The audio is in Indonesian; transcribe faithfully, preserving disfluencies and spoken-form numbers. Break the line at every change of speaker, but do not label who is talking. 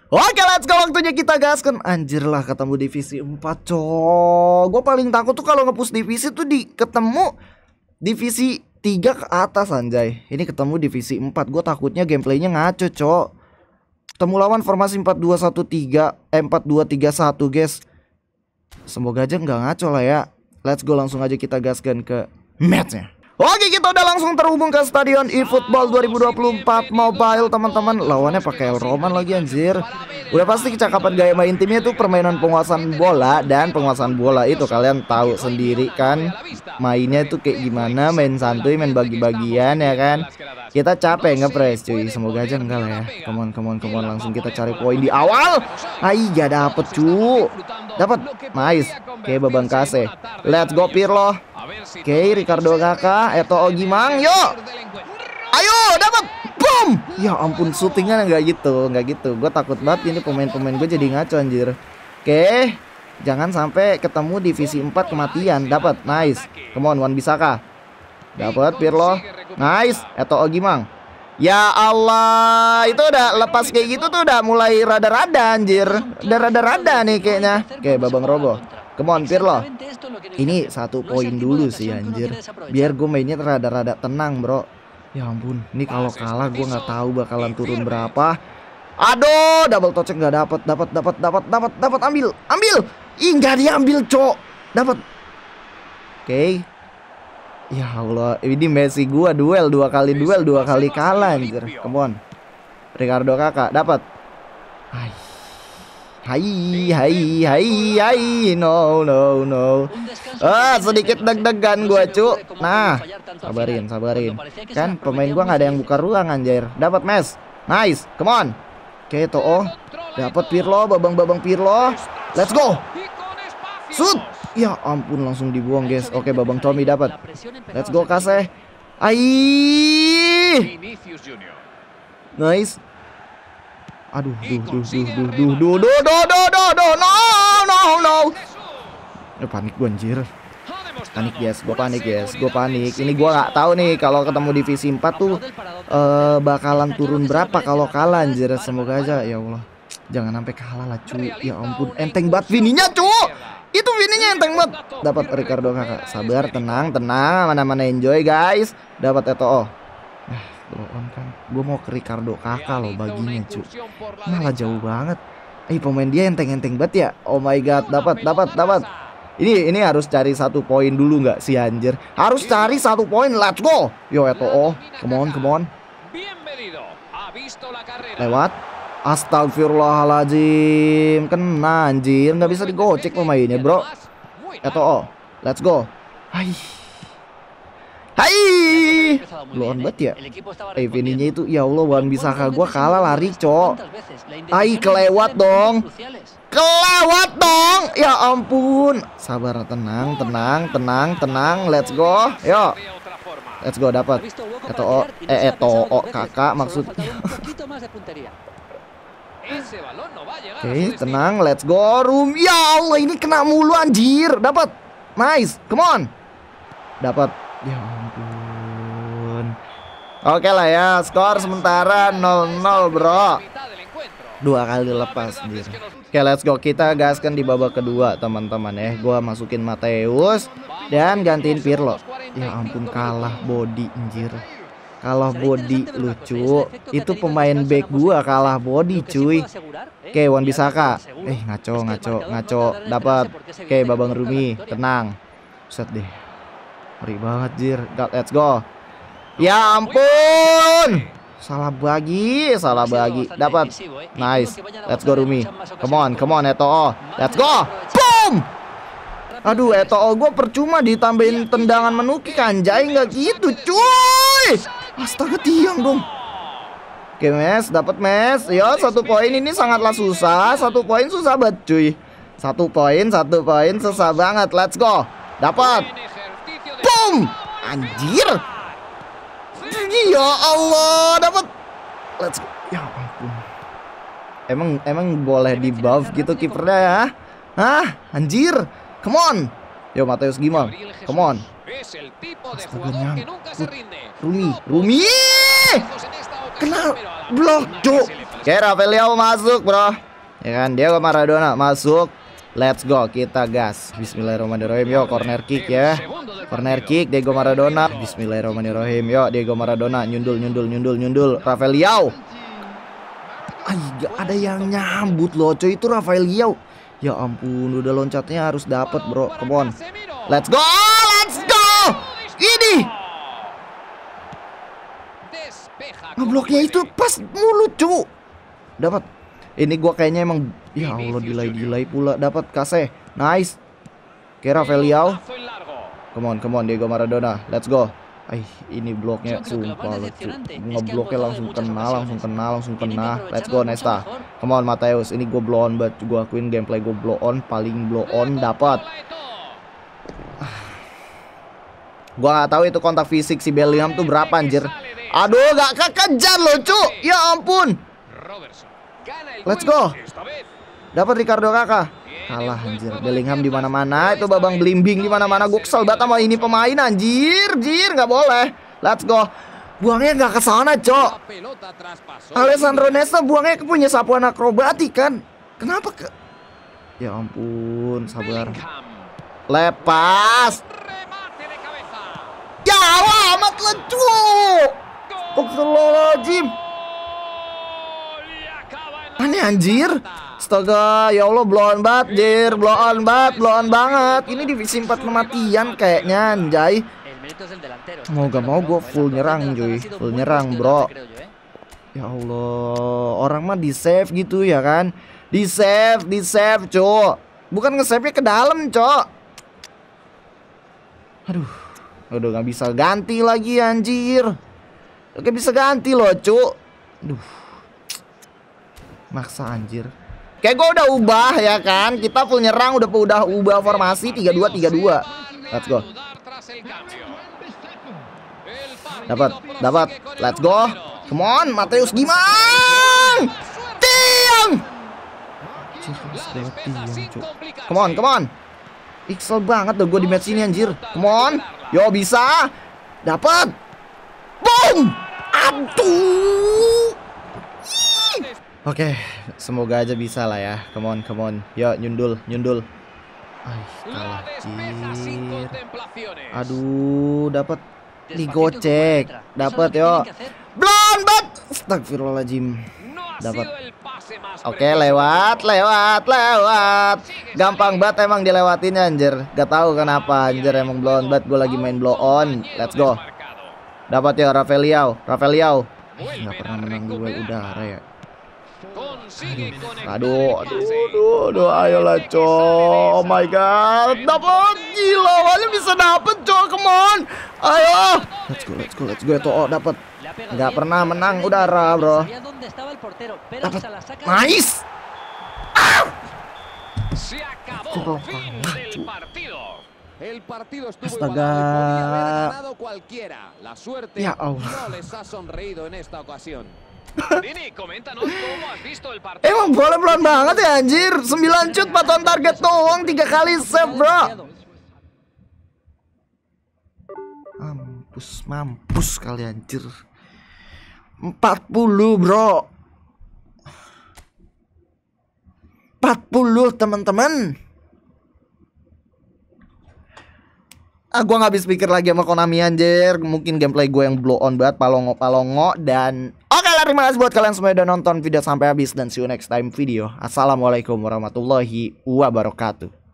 Oke, let's go, waktunya kita gaskan. Anjir lah, ketemu divisi empat, cok. Gue paling takut tuh kalau nge-push divisi tuh di ketemu divisi tiga ke atas, anjay. Ini ketemu divisi empat. Gue takutnya gameplaynya ngaco, cok. Ketemu lawan formasi empat dua satu tiga, eh, empat dua tiga satu, guys. Semoga aja nggak ngaco lah ya. Let's go, langsung aja kita gaskan ke matchnya. Oke, kita udah langsung terhubung ke Stadion eFootball dua ribu dua puluh empat Mobile, teman-teman. Lawannya pakai El Roman lagi, anjir. Udah pasti kecakapan gaya main timnya tuh permainan penguasaan bola. Dan penguasaan bola itu kalian tahu sendiri kan, mainnya tuh kayak gimana, main santuy, main bagi-bagian ya kan. Kita capek nge-press, cuy. Semoga aja enggak lah ya. Come on, come on, come on. Langsung kita cari poin di awal. Ai, gak dapet, cu. Dapat. Nice. Oke, Babang Kase. Let's go, Pirlo. Oke, Ricardo Kakak, Eto Ogimang, yuk. Ayo, dapat. Boom. Ya ampun, syutingnya nggak gitu, nggak gitu. Gue takut banget ini pemain-pemain gue jadi ngaco, anjir. Oke, jangan sampai ketemu divisi empat kematian. Dapat, nice. Come on, Wan Bisaka. Dapat, Pirlo. Nice, Eto Ogimang. Ya Allah, itu udah lepas kayak gitu tuh udah mulai rada-rada, anjir. Udah rada-rada nih kayaknya. Oke, Babang Robo. Come on, Pirlo. Ini satu poin dulu sih, anjir. Biar gue mainnya rada-rada tenang, bro. Ya ampun, ini kalau kalah gue nggak tahu bakalan turun berapa. Aduh, double touch nggak dapat, dapat, dapat, dapat, dapat, dapat, ambil, ambil. Ih, nggak diambil, cok. Dapat. Oke. Ya Allah, ini Messi gue duel dua kali duel dua kali kalah, anjir. Come on, Ricardo Kakak dapat. Hai. Hai, hai, hai, hai, no, no, no. Ah, sedikit deg-degan gua, cu. Nah, sabarin, sabarin. Kan pemain gua nggak ada yang buka ruang, anjir. Dapat Mes, nice, come on. Oke, Toh, dapat Pirlo, babang-babang Pirlo. Let's go. Shoot. Ya ampun, langsung dibuang, guys. Oke, Babang Tommy dapat. Let's go, Kase. Ai. Nice. Aduh, duh, duh, duh, duh, duh, duh, duh, duh, duh, duh, duh, no, no, no. Eh, panik gue, anjir. Panik, guys, gue panik, guys, gue panik. Ini gue nggak tahu nih kalau ketemu divisi empat tuh uh, bakalan turun berapa kalau kalah, anjir. Semoga aja, ya Allah, jangan sampai kalah lah, cuy. Ya ampun, enteng banget Vininya, cu. Itu Vininya enteng banget. Dapat Ricardo Kakak. Sabar, tenang, tenang, mana-mana enjoy, guys. Dapat Eto'o. Bro, kan gue mau ke Ricardo Kakak loh baginya, cu. Malah jauh banget. Eh, pemain dia enteng-enteng banget ya. Oh my god, dapat, dapat, dapat. Ini ini harus cari satu poin dulu nggak sih, anjir? Harus cari satu poin. Let's go. Yo, Eto'o. Come on, come on. Lewat. Astagfirullahaladzim. Kena, anjir. Nggak bisa digocek pemainnya, bro. Eto'o. Let's go. Hai. Hai, belum banget ya. Eh, Vininya itu, ya Allah, Wan Bisaka gua kalah lari, cok. Ai, kelewat dong. Kelewat dong. Ya ampun. Sabar, tenang, tenang, tenang, tenang. Let's go. Yo. Let's go, dapat. Eto'o, eh Eto'o Kakak maksudnya. Oke, tenang, let's go. Room. Ya Allah, ini kena mulu, anjir. Dapat. Nice. Come on. Dapat. Ya ampun. Oke lah ya, skor sementara nol nol, bro. Dua kali lepas, anjir. Oke, let's go. Kita gaskan di babak kedua, teman-teman ya. Gua masukin Mateus dan gantiin Pirlo. Ya ampun, kalah body, anjir. Kalah body, lucu. Itu pemain back gua kalah body, cuy. Oke, Wan Bisaka. Eh, ngaco, ngaco, ngaco. Dapat. Oke, Babang Rumi, tenang. Set deh. Ngeri banget, jir. Let's go. Ya ampun. Salah bagi, salah bagi. Dapat. Nice. Let's go, Rumi. Come on, come on, Eto'o. Let's go. Boom. Aduh, Eto'o gue percuma ditambahin tendangan menukik, anjay. Nggak gitu, cuy. Astaga, tiang dong. Oke, Mes. Dapat, Mes. Ya, satu poin ini sangatlah susah. Satu poin susah banget, cuy. Satu poin, satu poin susah banget. Let's go. Dapat. Boom! Anjir. Ya Allah, dapat. Let's go. Ya ampun. Emang emang boleh di buff gitu kipernya ya? Hah? Anjir. Come on. Yo, Mateus Gimang. Come on. Astaga, nyangkut. Rumi, Rumi. Kena blok, cuk. Oke, Rafael Leao masuk, bro. Ya kan, Diego Maradona masuk. Let's go, kita gas. Bismillahirrahmanirrahim. Yo, corner kick ya. Corner kick Diego Maradona. Bismillahirrahmanirrahim. Yo, Diego Maradona nyundul nyundul nyundul nyundul. Rafael Leao. Ay, gak ada yang nyambut loh, coy. Itu Rafael Leao. Ya ampun, udah loncatnya harus dapat, bro. Come on. Let's go. Let's go. Ini. Ngebloknya itu pas mulut, cu. Dapat. Ini gua kayaknya emang, ya Allah, delay-delay pula. Dapat Kase. Nice. Oke, Rafael Leao. Come on, come on Diego Maradona. Let's go. Ay, ini bloknya sumpah lucu. Ngebloknya langsung kena, langsung kena, langsung kena. Let's go Nesta. Come on Mateus. Ini gue blow on banget. Gue akuin gameplay gue blow on, paling blow on dapat. Gua nggak tahu itu kontak fisik si Bellingham tuh berapa anjir. Aduh, gak kekejar loh, cu. Ya ampun. Let's go. Dapat Ricardo Kakak. Kalah anjir. Bellingham di mana-mana, itu Babang Blimbing di mana-mana. Gue kesel banget sama ini pemain anjir, jir, nggak boleh. Let's go. Buangnya nggak ke sana, cok. Alessandro Nesta buangnya ke punya sapuan akrobatik kan. Kenapa ke? Ya ampun, sabar. Lepas. Ya amat lecu. Astagfirullahaladzim. Aneh anjir. Astaga, ya Allah, blow on banget, jir, blow on banget, blow on banget. Ini divisi empat kematian kayaknya, anjay. Mau gak mau gue full nyerang, cuy. Full nyerang, bro. Ya Allah, orang mah di save gitu ya kan. Di save, di save, cok. Bukan nge-save-nya ke dalam, cok. Aduh. Udah gak bisa ganti lagi, anjir. Gak bisa ganti loh, cok. Aduh. Maksa anjir. Kayak gue udah ubah ya kan. Kita full nyerang, udah udah ubah formasi tiga dua tiga dua. Let's go. Dapat, dapat. Let's go. Come on, Mateus gimana? Tiang. Come on, come on. Iksel banget deh gue di match ini anjir. Come on. Yo bisa. Dapat. Boom. Aduh. Oke, okay, semoga aja bisa lah ya. Come on, come on. Yo, nyundul, nyundul. Ay, kalah, jir. Aduh, dapat digocek. Dapat yo. Blon bat. Astagfirullahaladzim. Dapat. Oke, okay, lewat, lewat, lewat. Gampang banget emang dilewatin anjir. Gak tahu kenapa anjir, emang blow on bat. Gue lagi main blow on. Let's go. Dapat ya Rafael Leao, Rafael Leao. Eh, gak pernah menang gue udara ya. Aduh, aduh, aduh, aduh, ayolah, cok. Oh my god, dapat, gila, awalnya bisa dapet, cok. Come on, ayo. Let's go, let's go, let's go. Itu oh dapat. Nggak pernah menang udara, bro. Dapat, nice. Ah! Astaga. Ya Allah. Emang boleh pelan banget ya anjir. sembilan shoot empat on target doang, tiga kali save, bro. Mampus, mampus kali anjir. empat puluh, bro. empat puluh, teman-teman. Ah, gue gak habis pikir lagi sama Konami anjir. Mungkin gameplay gue yang blow on banget, palongo-palongo. Dan oke lah, terima kasih buat kalian semua yang udah nonton video sampai habis. Dan see you next time video. Assalamualaikum warahmatullahi wabarakatuh.